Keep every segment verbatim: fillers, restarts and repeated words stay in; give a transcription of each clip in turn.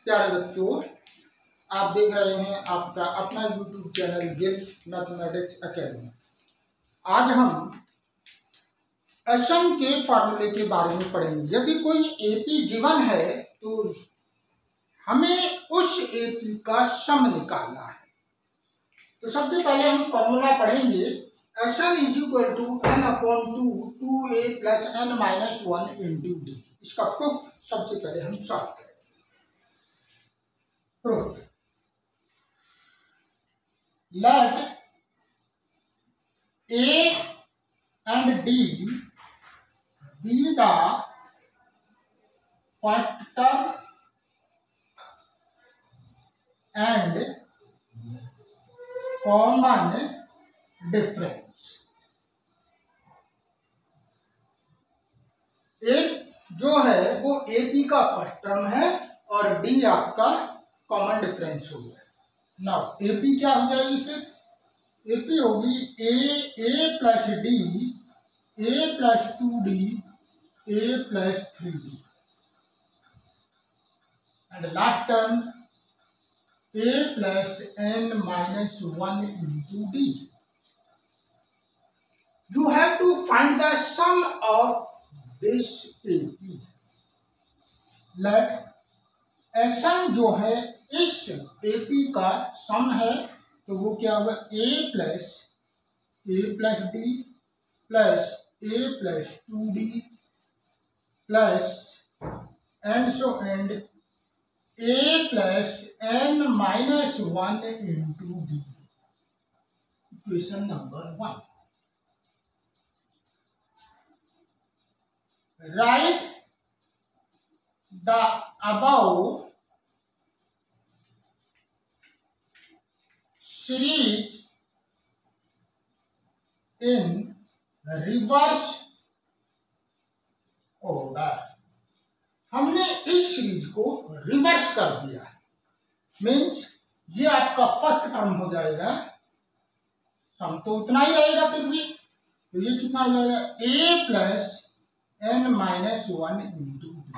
प्यारे बच्चों, आप देख रहे हैं आपका अपना YouTube channel Gill mathematics academy. आज हम एसएन के फॉर्मूले के बारे में पढ़ेंगे। यदि कोई एपी गिवन है तो हमें उस एपी का सम निकालना है। तो सबसे पहले हम फॉर्मूला पढ़ेंगे। SN is equal to N upon two two A plus N minus one into D. इसका प्रूफ सबसे पहले हम सॉल्व करें। Proof, let a and d be the first term and common difference। एक जो है वो एपी का फर्स्ट टर्म है और डी आपका कॉमन डिफरेंस हो गया। नाउ एपी क्या हो जाएगी? फिर एपी होगी A A plus D A plus two D A plus three D and last term A plus N minus one into D. You have to find the sum of this AP. Let SN जो है इस AP का सम है, तो वो क्या होगा? A plus A plus D plus A plus two D plus and so and A plus N minus one into D. Equation number one. Write the above series in reverse order. हमने इस series को reverse कर दिया, means ये आपका first term हो जाएगा। सम तो उतना ही रहेगा, फिर भी तो ये कितना हो जाएगा? A plus N minus one into D.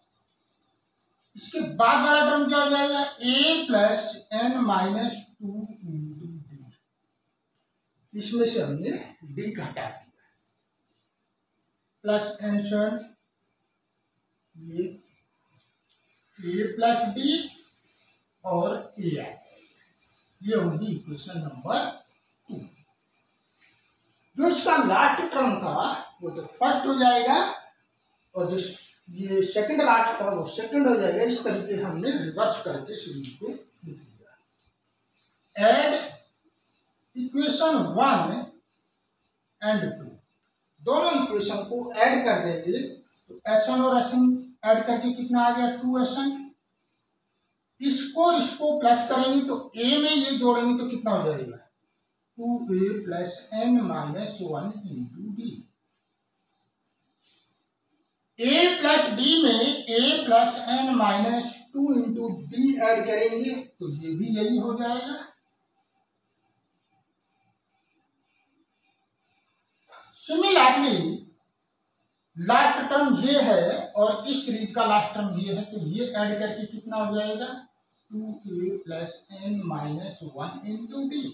इसके बाद वाला टर्म क्या हो जाएगा? A plus N minus two into D. इसमें से हमने डी का हटा दिया, प्लस एन शन ये ए प्लस डी और ए आई। ये होगी इक्वेशन नंबर टू। जो इसका लास्ट टर्म था वो तो फर्स्ट हो जाएगा और जो ये सेकंड लास्ट था वो सेकंड हो जाएगा। इस तरीके हमने रिवर्स करके सीरीज को लिख दिया। Add equation one and two, दोनों इक्वेशन को ऐड कर देंगे तो एसएन और एसएन ऐड करके कितना आ गया? Two SN. इसको इसको प्लस करेंगे तो ए में ये जोड़ेंगे तो कितना हो जाएगा? Two A plus N minus one into D. A plus D में A plus N minus two into D add करेंगे तो ये भी यही हो जाएगा। सिमिलरली लास्ट टर्म ये है और इस सीरीज का लास्ट टर्म ये है, तो ये ऐड करके कितना हो जाएगा? Two A plus N minus one into D.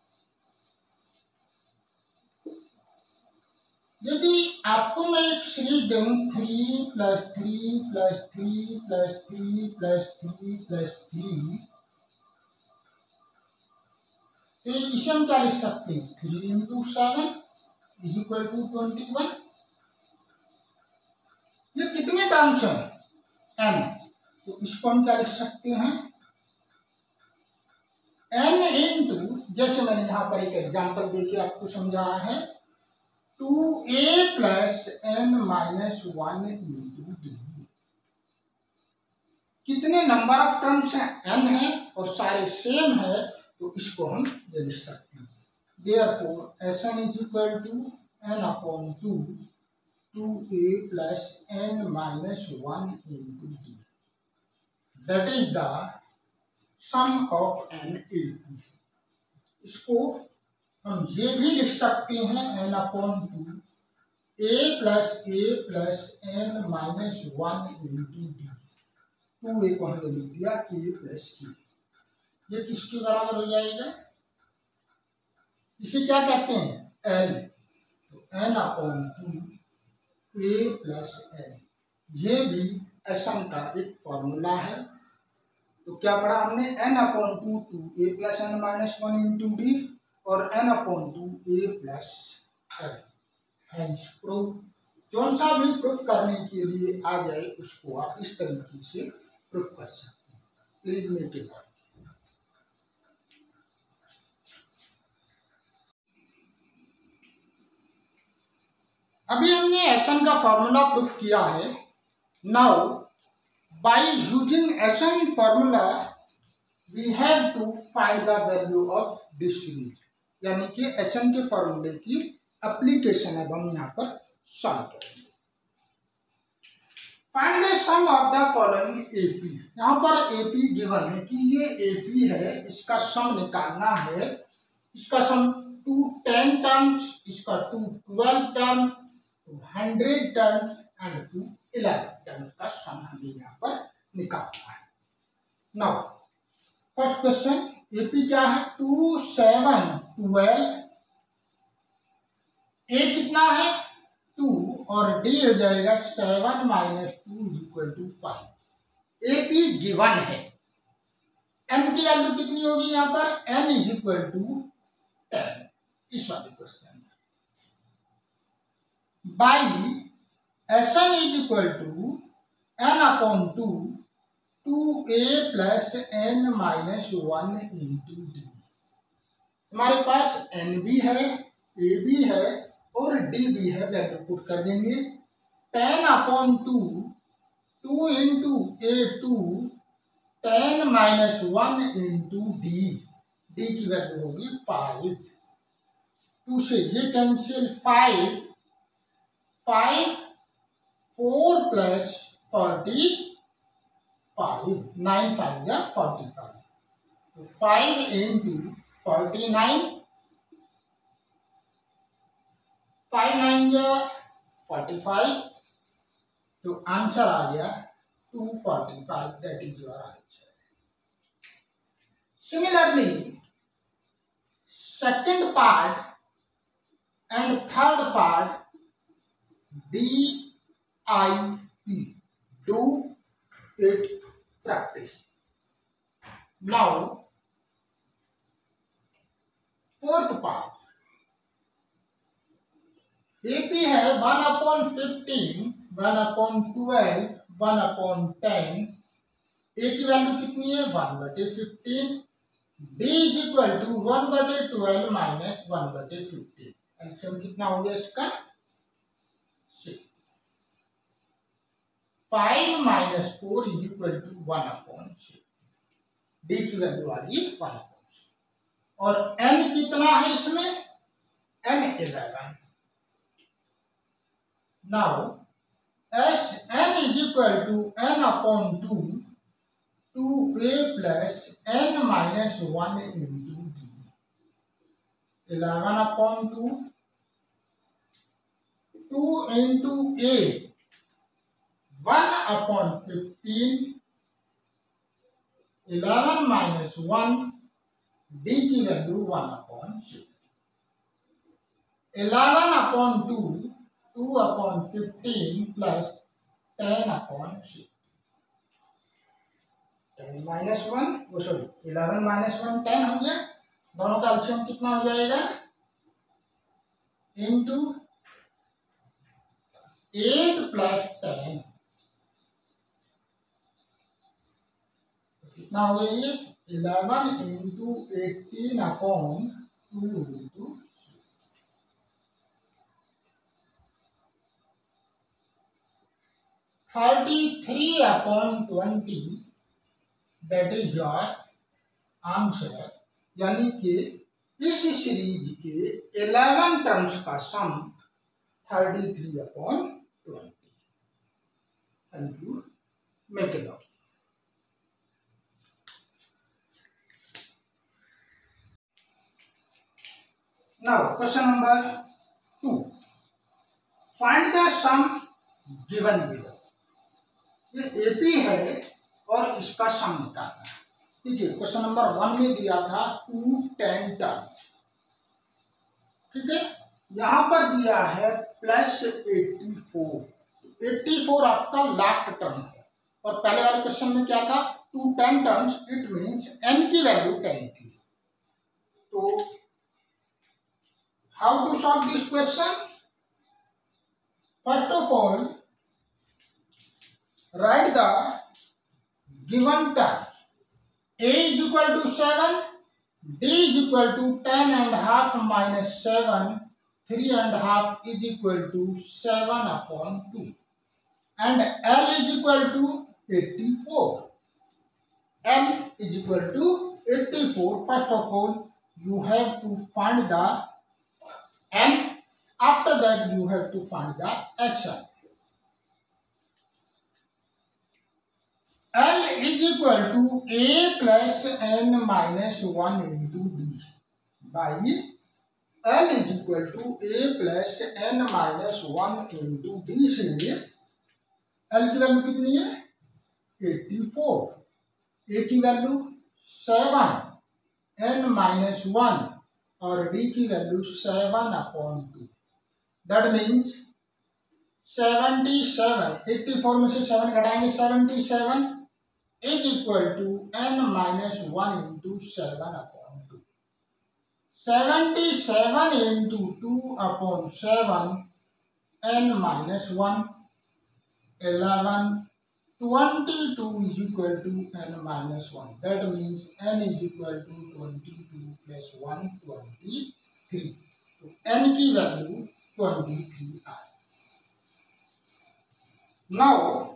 यदि आपको मैं एक सीरीज दूं three plus three plus three plus three plus three plus three, तो इसे हम क्या लिख सकते हैं? Three into seven is equal to twenty one. ये कितने टर्म्स हैं? एन। तो इसको हम क्या लिख सकते हैं? एन इंटू, जैसे मैंने यहां पर एक एग्जांपल देके आपको समझाया है, two A plus N minus one into D. कितने नंबर ऑफ टर्म्स हैं? एन है और सारे सेम है, तो इसको हम ये लिख सकते हैं। Therefore SN is equal to N upon two two A plus N minus one into D. That is the sum of an AP. इसको हम ये भी लिख सकते हैं N upon two A plus A plus N minus one into D. Two A को हमने लिख दिया ए प्लस ई, ये किसके बराबर हो जाएगा, इसे क्या कहते हैं एल, तो N upon two A plus L, ये भी एसम का एक फॉर्मूला है। तो क्या पढ़ा हमने, N upon two two A plus N minus one into D और N upon two A plus L. Hence proof, कौन सा भी प्रूफ करने के लिए आ जाए उसको आप इस तरीके से प्रूफ कर सकते हैं। Please make it. अभी हमने एसन का फॉर्मूला प्रूफ किया है। Now by using SN formula we have to find the value of this series, यानी कि एसन के फॉर्मूले की एप्लीकेशन अब हम यहाँ पर सॉल्व करेंगे। Find the sum of the following AP, यहाँ पर एपी गिवन है कि ये एपी है, इसका सम निकालना है। इसका सम टू टेन टर्म्स, इसका to twelve term, to hundred terms and to eleven terms का सम हमें यहाँ पर निकालना है। नाउ फर्स्ट क्वेश्चन, एपी क्या है, टू सेवन ट्वेल्व, ए कितना है टू और डी हो जाएगा seven minus two is equal to five. AP given है, एन की वैल्यू कितनी होगी यहाँ पर, N is equal to ten, इस वाले क्वेश्चन में। By N is equal to N upon two two A plus N minus one into D. हमारे पास एन भी है, ए भी है और डी भी है, वैल्यू पुट कर देंगे। Ten upon two, two into A two, ten minus one into D, D की वैल्यू होगी फाइव। टू से ये cancel, five, five, four plus forty five, nine five या फोर्टी फाइव, तो five into forty nine, five nine या forty five, तो answer आ गया two forty five, that is your answer. Similarly second part and third part D I P, do it practice. Now fourth part, AP है one upon fifteen, one upon twelve, one upon ten, A की value कितनी है one बटे fifteen, D is equal to one बटे twelve minus one बटे fifteen, LCM कितना हो गया इसका six, five minus four is equal to one upon six, D की वैल्यू आ गई वन अपॉन सिक्स, और एन कितना है इसमें, N eleven. Now, as n is equal to n upon two, two a plus n minus one into d. eleven upon two, two into a, one upon fifteen, eleven minus one, d की वैल्यू one upon six. eleven upon two, two upon fifteen plus ten upon six, ten minus one, वो sorry eleven minus one ten हो गया, दोनों का LCM कितना हो जाएगा, इंटू एट प्लस टेन, कितना हो गया ये eleven into eighteen upon two into thirty three upon twenty, that is your answer. यानी कि इस सीरीज के इलेवन टर्म्स का sum thirty three upon twenty. Thank you, make it out. Now question number two, find the sum given below. ये AP है और इसका सम निकालना है। ठीक है, क्वेश्चन नंबर वन में दिया था टू टेन टर्म्स। ठीक है, यहां पर दिया है plus eighty four. Eighty four आपका लास्ट टर्म है और पहले वाले क्वेश्चन में क्या था, to ten terms, it means N की वैल्यू टेन थी। तो how to solve this question? First of all write the given terms. A is equal to seven, D is equal to ten and half minus seven, three and half is equal to seven upon two, and L is equal to eighty-four. L is equal to eighty-four. First of all, you have to find the N. After that, you have to find the S N. L is equal to A plus N minus one into D by L is equal to A plus N minus one into D से L की value कितनी है, eighty four, A की value seven, N minus one और D की value seven upon two. That means seventy seven, eighty four में से seven घटाएंगे seventy seven is equal to n minus one into seven upon two. seventy-seven into two upon seven, n minus one, eleven, twenty-two is equal to n minus one. That means n is equal to twenty-two plus one, twenty-three. तो n की वैल्यू twenty-three आई। Now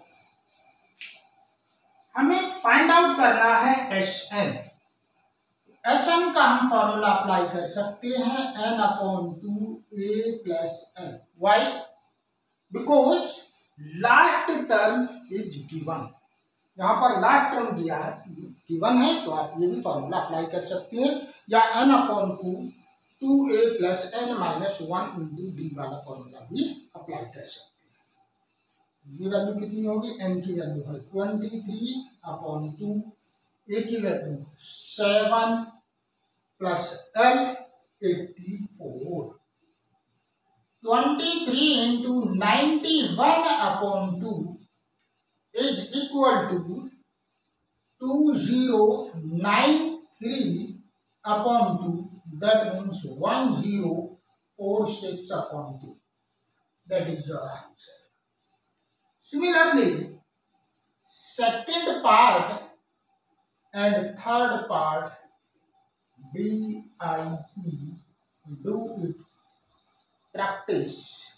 हमें find out करना है S N. S N का हम formula apply कर सकते हैं N upon two A plus N. Why? Because last term is given. यहाँ पर लास्ट टर्म दिया है, गिवन है, तो आप ये भी फॉर्मूला अप्लाई कर सकते हैं, या N upon two two A plus N minus one into D वाला फॉर्मूला भी अप्लाई कर सकते हैं। ये वैल्यू कितनी होगी, एन की वैल्यू है twenty three upon two, A की value seven plus L eighty four, twenty three into ninety one upon two is equal to two zero nine three upon two, that means one zero four six upon two. That is your answer. Similarly, second part and third part, B I E, do it, practice.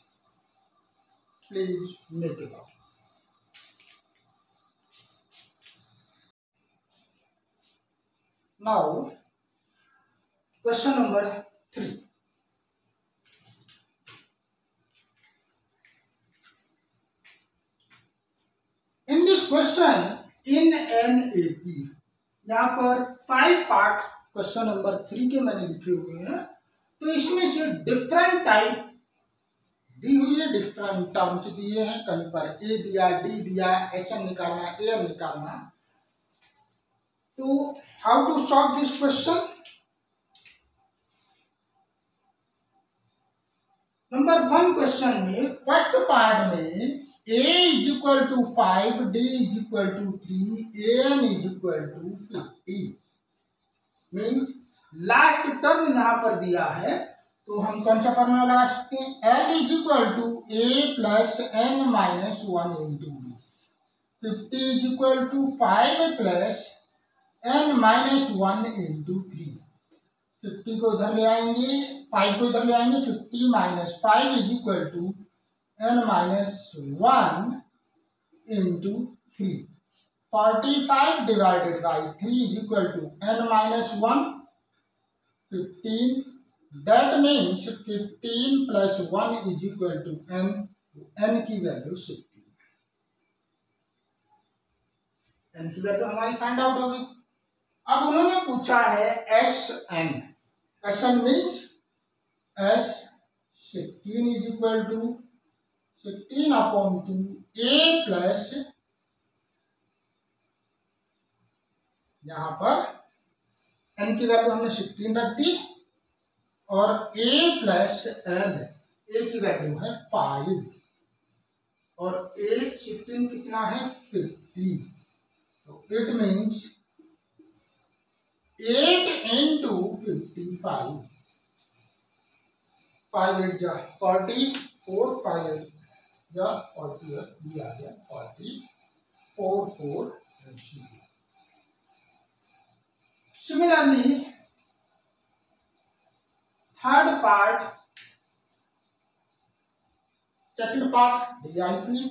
Please make it up. Now, question number three. In this question, in N A P, यहाँ पर five part question number three के मैंने लिखे हुए हैं, तो इसमें से डिफरेंट टाइप दी हुई है, डिफरेंट टर्म्स दिए हैं, कहीं पर ए दिया, डी दिया, एस एन निकालना, ए एम निकालना। तो how to solve this question? Number one question में फर्स्ट पार्ट में A is equal to five, D is equal to three, A N is equal to fifty. Means last term यहाँ पर दिया है, तो हम कौन सा फॉर्मूला लगा सकते हैं, L is equal to A plus N minus one into B. fifty is equal to five plus N minus one into three. fifty को इधर ले आएंगे, फाइव को इधर ले आएंगे, fifty minus five is equal to n minus one into three. forty-five divided by three is equal to n minus one, fifteen. That means fifteen plus one is equal to n. n की value sixty. n की value हमारी find out होगी। अब उन्होंने पूछा है S N. S N means S sixteen is equal to sixteen upon two A plus यहाँ पर एन की वैल्यू हमने सिक्सटीन रख दी और ए प्लस एल, ए की वैल्यू है फाइव और ए सिक्सटीन कितना है फिफ्टी, तो it means eight into fifty five, five eight जा फोर्टी फोर, फाइव एट जा फोर्टी एट, ये आ गया forty four four. Similarly third part, second part D I P,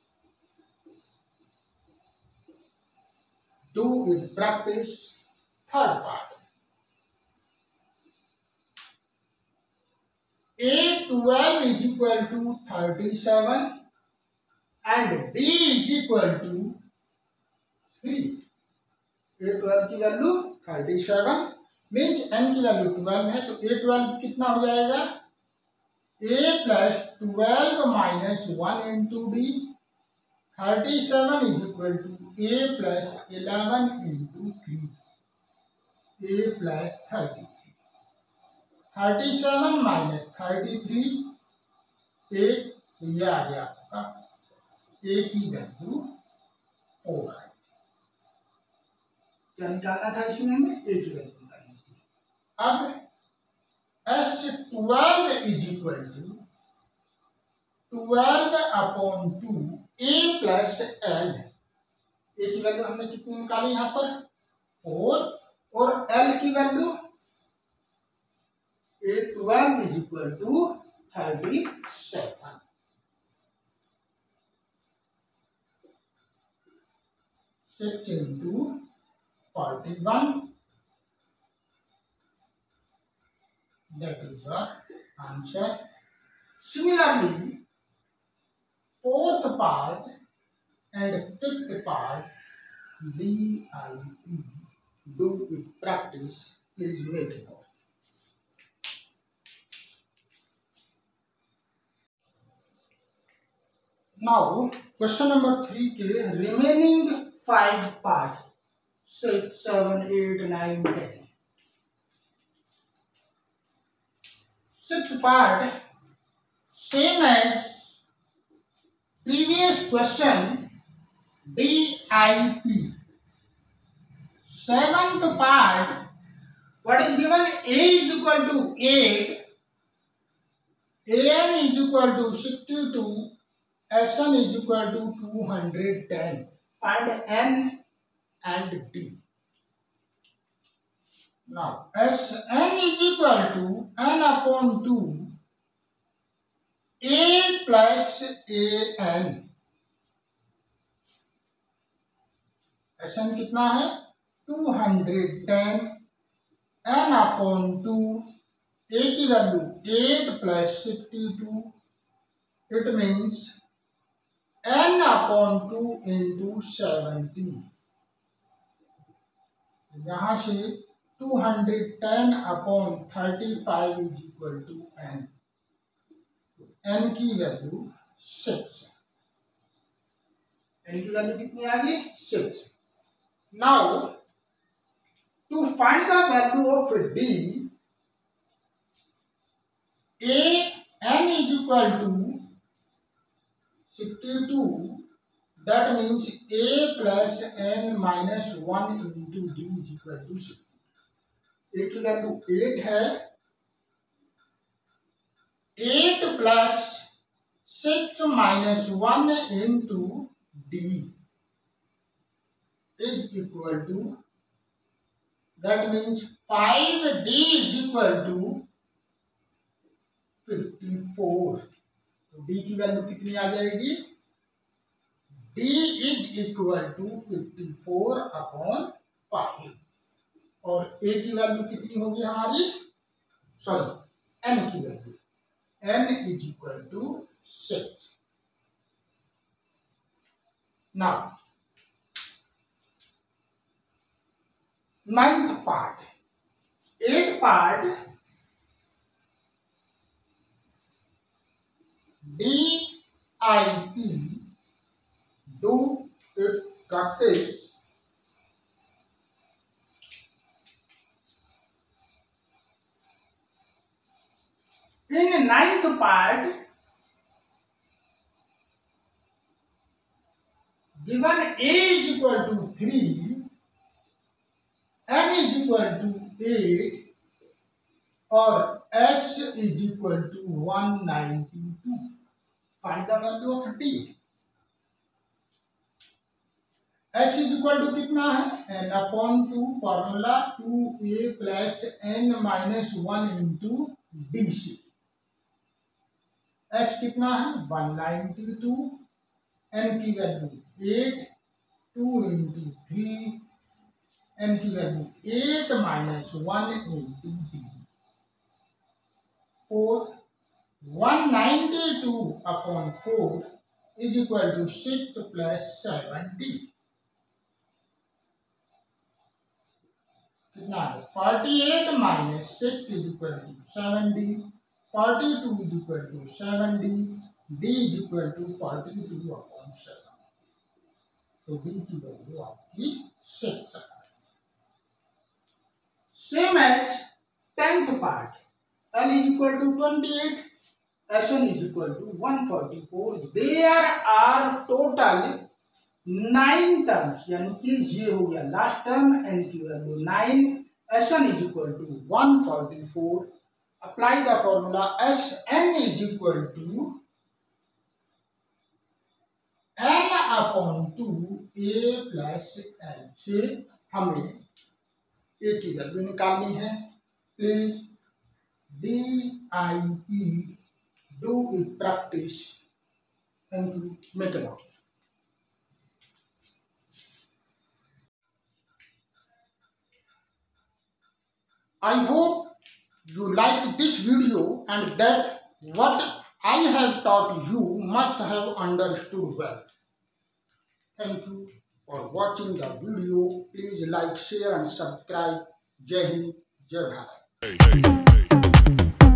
do it practice. Third part, A twelve is equal to thirty-seven and D is equal to three. A twelve की value thirty-seven means n की value twelve है, तो A twelve कितना हो जाएगा, A plus twelve minus one into D, thirty-seven is equal to A plus eleven into three, A plus thirty-three, thirty-seven minus thirty-three, A, तो ये आ गया आपका A की वैल्यू फोर है। क्या निकालना था इसमें हमें, A की वैल्यू निकालनी थी। अब S twelve is equal to twelve upon two A plus L, A की वैल्यू हमने कितनी निकाली यहाँ पर फोर और एल की value A twelve is equal to thirty seven. Six into forty one, that is the answer. Similarly fourth part and fifth part D I P, do it practice, please make it out. Now question number three के remaining five part, six seven eight nine ten, sixth part same as previous question D I P. Seventh part, what is given, A is equal to eight, A N is equal to sixty-two, S N is equal to two hundred ten. Find N and D. Now S N is equal to N upon two, A plus A N, S N कितना है two hundred ten, N upon two, A की value eight plus sixty two, it means N upon two into seventy, यहां से two hundred ten upon thirty five is equal to N, N की value six, N की value कितनी आ गई six. Now to find the value of D, A N is equal to sixty two, that means A plus N minus one into D is equal to sixty. A की value eight है, eight plus six minus one into D is equal to, that means five D is equal to fifty four. तो D की value कितनी आ जाएगी, D is equal to fifty four upon five, और A की value कितनी होगी हमारी, सॉरी एन की value, n is equal to six. Now, ninth part, eighth part, D I P, do it practice. In ninth part, given a is equal to three, n is equal to eight, or s is equal to one ninety-two. Find the value of t. s is equal to कितना है? n upon two, formula two A plus N minus one into D C. s कितना है? One ninety two. n की value eight, two into three, n की value eight minus one into D. Four. One ninety two upon four is equal to six plus seventy. कितना है? Forty eight minus six is equal to seventy. Forty two is equal to seventy. D is equal to forty two upon seven. तो D की value आपकी six है. Same as tenth part. L is equal to twenty-eight. S one is equal to one forty-four. There are total nine terms. यानी कि ये हो गया last term. n की value nine. S one is equal to one forty-four. Apply the formula. Sn is equal to n upon two a plus l. से हमें a की value निकालनी है. Please D I P, do it practice and make it out. I hope you liked this video and that what I have taught you must have understood well. Thank you for watching the video. Please like, share and subscribe. Jai Hind, Jai Bharat.